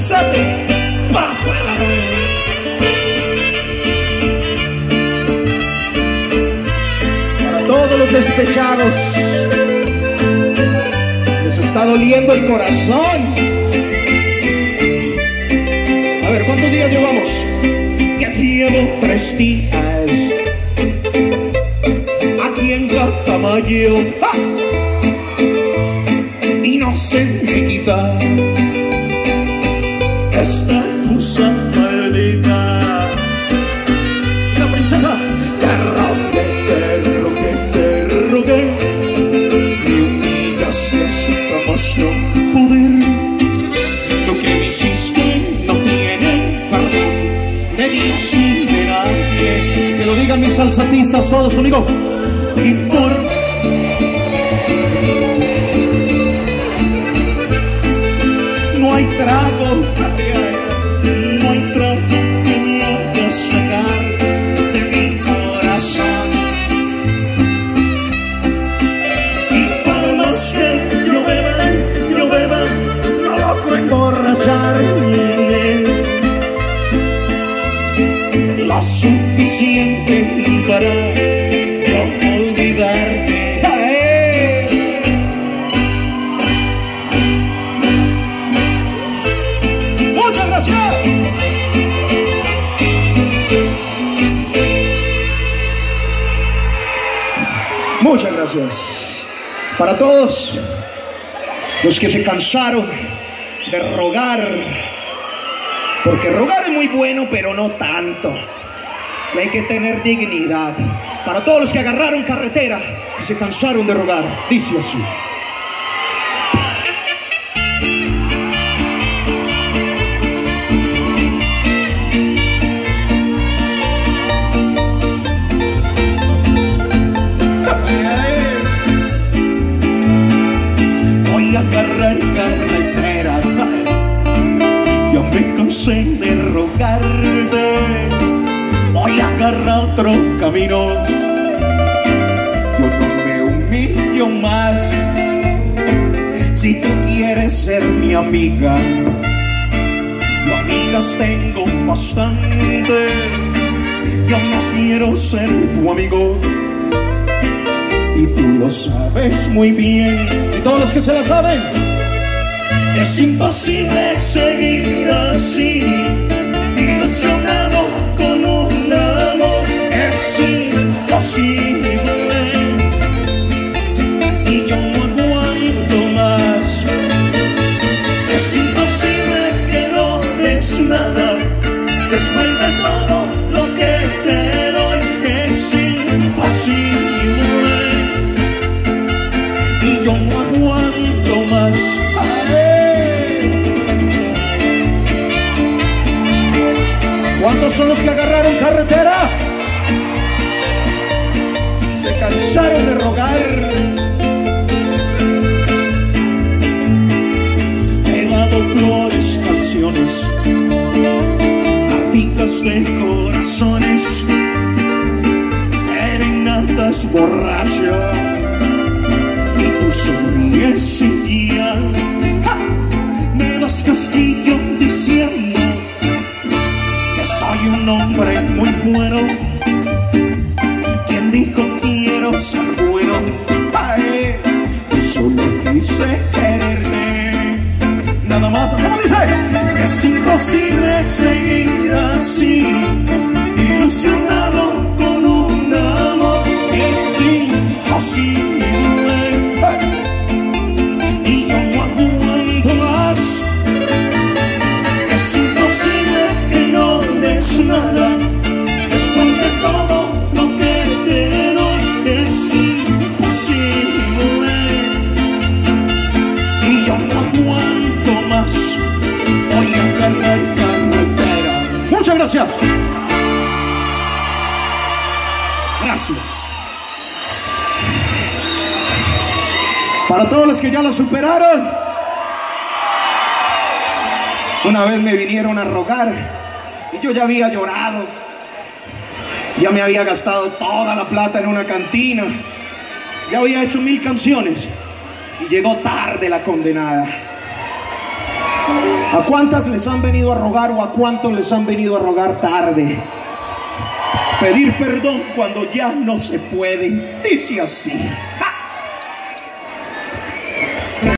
Sate, papá. Para todos los despechados, les está doliendo el corazón. A ver, ¿cuántos días llevamos? Ya llevo 3 días aquí en Catamayo. ¡Ah! Y no se me quita esta cosa maldita. La princesa, te rogué, mi humillación jamás no poder. Lo que me hiciste no tiene perdón de Dios ni de nadie. Que lo digan mis salsatistas todos conmigo. Y por no hay trago, no hay trago que me haga sacar de mi corazón. Y por más que yo beba, no logro emborracharme lo suficiente para no olvidarte. ¡Muchas gracias! Muchas gracias. Para todos los que se cansaron de rogar, porque rogar es muy bueno, pero no tanto. Hay que tener dignidad. Para todos los que agarraron carretera y se cansaron de rogar, dice así. Voy a agarrar carretera, ya me cansé de rogarte. Voy a agarrar otro camino, yo no me humillo más. Si tú quieres ser mi amiga, yo amigas tengo bastante. Yo no quiero ser tu amigo, y tú lo sabes muy bien. Y todos los que se la saben, es imposible seguir así, ilusionado con un amor. Es imposible, y yo no aguanto más. Es imposible que no des nada después de todo lo que te doy. Es imposible, y yo no aguanto más. ¿Cuántos son los que agarraron carretera? Se cansaron de rogar. He dado flores, canciones, cartitas de corazones, serenatas borrachas, y tú sonríes y ya me das castillo diciendo soy un hombre muy bueno. ¿Quién dijo quiero ser bueno? Ay, solo quise quererte, nada más. ¿Cómo dice? Es imposible seguir así, ilusionado con un amor. Es imposible, y yo no aguanto más. Es imposible que no des nada después de todo lo que te doy. Es imposible, y yo no aguanto más. Voy a agarrar carretera. Muchas gracias. Gracias. Para todos los que ya lo superaron, una vez me vinieron a rogar y yo ya había llorado. Ya me había gastado toda la plata en una cantina. Ya había hecho 1000 canciones y llegó tarde la condenada. ¿A cuántas les han venido a rogar o a cuántos les han venido a rogar tarde? Pedir perdón cuando ya no se puede. Dice así.